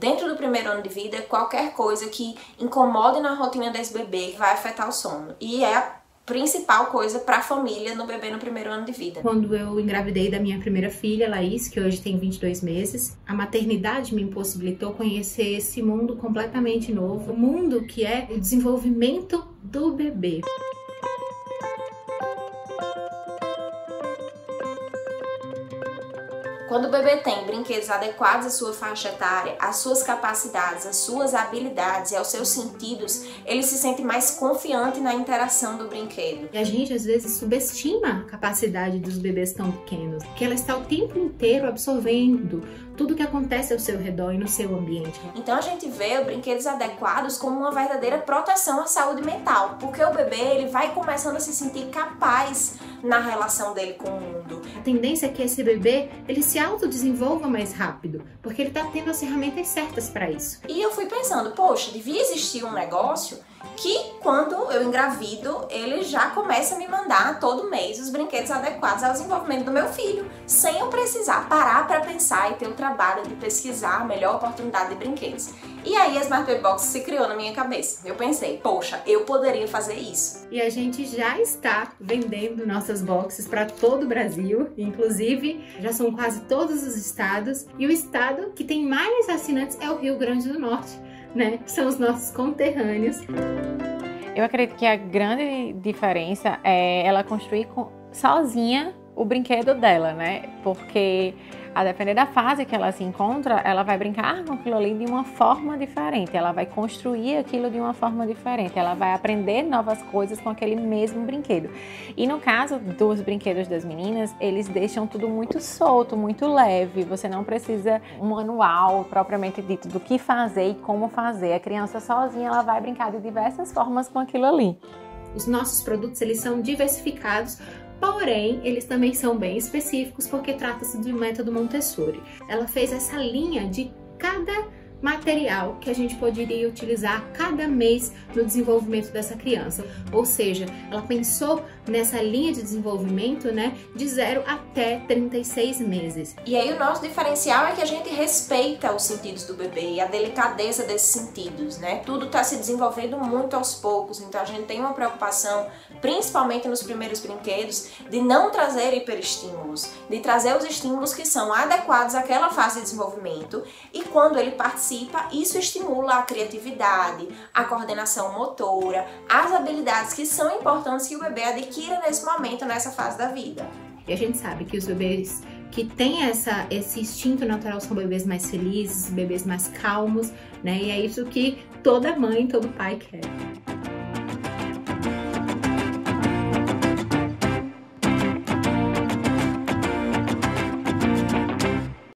Dentro do primeiro ano de vida, qualquer coisa que incomode na rotina desse bebê vai afetar o sono. E é a principal coisa para a família no bebê no primeiro ano de vida. Quando eu engravidei da minha primeira filha, Laís, que hoje tem 22 meses, a maternidade me impossibilitou conhecer esse mundo completamente novo, o mundo que é o desenvolvimento do bebê. Quando o bebê tem brinquedos adequados à sua faixa etária, às suas capacidades, às suas habilidades e aos seus sentidos, ele se sente mais confiante na interação do brinquedo. E a gente às vezes subestima a capacidade dos bebês tão pequenos, que ela está o tempo inteiro absorvendo tudo que acontece ao seu redor e no seu ambiente. Então a gente vê brinquedos adequados como uma verdadeira proteção à saúde mental, porque o bebê ele vai começando a se sentir capaz na relação dele com o mundo. A tendência é que esse bebê ele se autodesenvolva mais rápido, porque ele está tendo as ferramentas certas para isso. E eu fui pensando, poxa, devia existir um negócio que quando eu engravido, ele já começa a me mandar todo mês os brinquedos adequados ao desenvolvimento do meu filho, sem eu precisar parar para pensar e ter o trabalho de pesquisar a melhor oportunidade de brinquedos. E aí a Smart Baby Box se criou na minha cabeça. Eu pensei, poxa, eu poderia fazer isso. E a gente já está vendendo nossas boxes para todo o Brasil, inclusive já são quase todos os estados, e o estado que tem mais assinantes é o Rio Grande do Norte, né? São os nossos conterrâneos. Eu acredito que a grande diferença é ela construir sozinha o brinquedo dela, né? Porque a depender da fase que ela se encontra, ela vai brincar com aquilo ali de uma forma diferente, ela vai construir aquilo de uma forma diferente, ela vai aprender novas coisas com aquele mesmo brinquedo. E no caso dos brinquedos das meninas, eles deixam tudo muito solto, muito leve, você não precisa um manual propriamente dito do que fazer e como fazer. A criança sozinha, ela vai brincar de diversas formas com aquilo ali. Os nossos produtos, eles são diversificados, porém, eles também são bem específicos porque trata-se de um método Montessori. Ela fez essa linha de cada material que a gente poderia utilizar cada mês no desenvolvimento dessa criança. Ou seja, ela pensou nessa linha de desenvolvimento, né, de 0 até 36 meses. E aí o nosso diferencial é que a gente respeita os sentidos do bebê e a delicadeza desses sentidos, né? Tudo está se desenvolvendo muito aos poucos, então a gente tem uma preocupação, principalmente nos primeiros brinquedos, de não trazer hiperestímulos, de trazer os estímulos que são adequados àquela fase de desenvolvimento, e quando ele participa, isso estimula a criatividade, a coordenação motora, as habilidades que são importantes que o bebê adquira nesse momento, nessa fase da vida. E a gente sabe que os bebês que têm esse instinto natural são bebês mais felizes, bebês mais calmos, né? E é isso que toda mãe, todo pai quer.